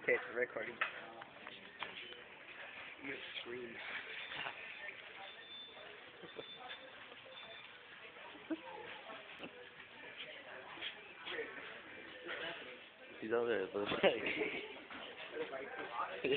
Okay, it's recording. I'm gonna scream. He's over there, but like, yeah.